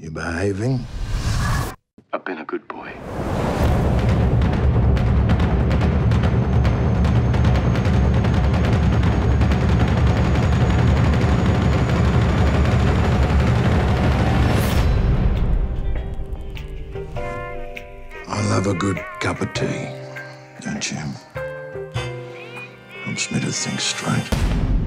You behaving? I've been a good boy. I love a good cup of tea, don't you? Helps me to think straight.